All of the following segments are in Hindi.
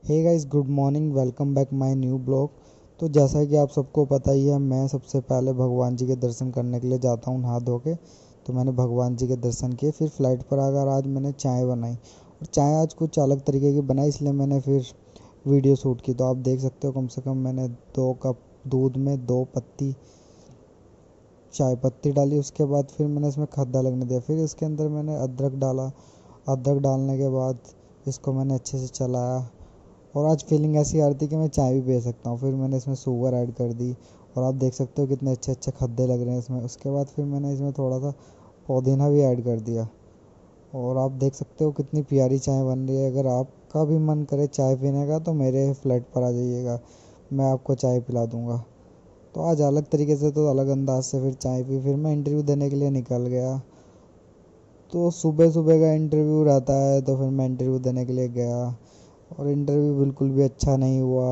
Hey guys, good morning. Welcome back my new blog. तो जैसा कि आप सबको पता ही है, मैं सबसे पहले भगवान जी के दर्शन करने के लिए जाता हूँ नहा धो के। तो मैंने भगवान जी के दर्शन किए, फिर फ्लाइट पर आकर आज मैंने चाय बनाई। और चाय आज कुछ अलग तरीके की बनाई, इसलिए मैंने फिर वीडियो शूट की। तो आप देख सकते हो, कम से कम मैंने 2 कप दूध में 2 पत्ती चाय पत्ती डाली। उसके बाद फिर मैंने इसमें खद्दा लगने दिया। फिर इसके अंदर मैंने अदरक डाला। अदरक डालने के बाद इसको मैंने अच्छे से चलाया। और आज फीलिंग ऐसी आ रही थी कि मैं चाय भी पी सकता हूँ। फिर मैंने इसमें शुगर ऐड कर दी। और आप देख सकते हो कितने अच्छे अच्छे खद्दे लग रहे हैं इसमें। उसके बाद फिर मैंने इसमें थोड़ा सा पुदीना भी ऐड कर दिया। और आप देख सकते हो कितनी प्यारी चाय बन रही है। अगर आपका भी मन करे चाय पीने का तो मेरे फ्लैट पर आ जाइएगा, मैं आपको चाय पिला दूँगा। तो आज अलग तरीके से, तो अलग अंदाज से फिर चाय पी। फिर मैं इंटरव्यू देने के लिए निकल गया। तो सुबह सुबह का इंटरव्यू रहता है, तो फिर मैं इंटरव्यू देने के लिए गया। और इंटरव्यू बिल्कुल भी अच्छा नहीं हुआ।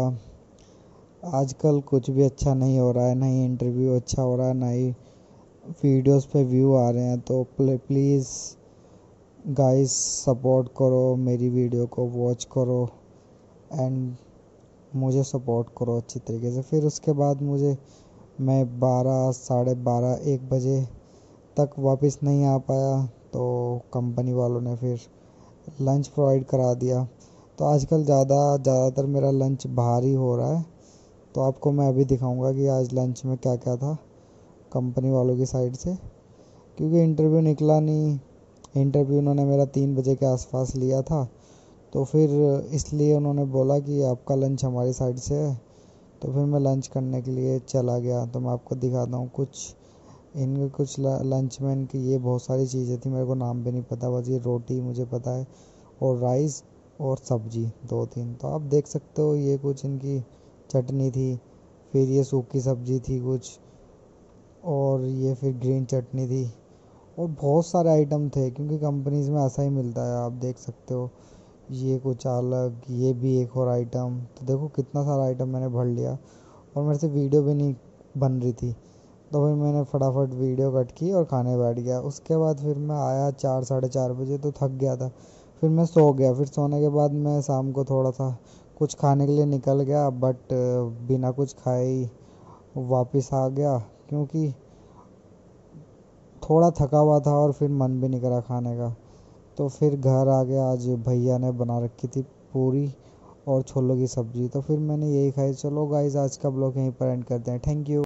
आजकल कुछ भी अच्छा नहीं हो रहा है, ना ही इंटरव्यू अच्छा हो रहा है, ना ही वीडियोस पे व्यू आ रहे हैं। तो प्लीज़ गाइस, सपोर्ट करो, मेरी वीडियो को वॉच करो एंड मुझे सपोर्ट करो अच्छी तरीके से। फिर उसके बाद मैं 12, साढ़े 12, 1 बजे तक वापस नहीं आ पाया। तो कंपनी वालों ने फिर लंच प्रोवाइड करा दिया। तो आजकल ज़्यादातर मेरा लंच बाहर ही हो रहा है। तो आपको मैं अभी दिखाऊंगा कि आज लंच में क्या क्या था कंपनी वालों की साइड से, क्योंकि इंटरव्यू निकला नहीं। इंटरव्यू उन्होंने मेरा 3 बजे के आसपास लिया था। तो फिर इसलिए उन्होंने बोला कि आपका लंच हमारी साइड से है। तो फिर मैं लंच करने के लिए चला गया। तो मैं आपको दिखाता हूँ इनके कुछ लंच में इनकी ये बहुत सारी चीज़ें थी, मेरे को नाम भी नहीं पता। बस ये रोटी मुझे पता है, और राइस और सब्जी 2-3। तो आप देख सकते हो, ये कुछ इनकी चटनी थी। फिर ये सूखी सब्जी थी कुछ, और ये फिर ग्रीन चटनी थी। और बहुत सारे आइटम थे, क्योंकि कंपनीज में ऐसा ही मिलता है। आप देख सकते हो, ये कुछ अलग, ये भी एक और आइटम। तो देखो कितना सारा आइटम मैंने भर लिया, और मेरे से वीडियो भी नहीं बन रही थी। तो फिर मैंने फटाफट वीडियो कट की और खाने बैठ गया। उसके बाद फिर मैं आया 4, साढ़े 4 बजे, तो थक गया था। फिर मैं सो गया। फिर सोने के बाद मैं शाम को थोड़ा सा कुछ खाने के लिए निकल गया, बट बिना कुछ खाए ही वापस आ गया, क्योंकि थोड़ा थका हुआ था और फिर मन भी नहीं करा खाने का। तो फिर घर आ गया। आज भैया ने बना रखी थी पूरी और छोलों की सब्ज़ी, तो फिर मैंने यही खाई। चलो गाइस, आज का ब्लॉग यहीं पर एंड करते हैं। Thank you.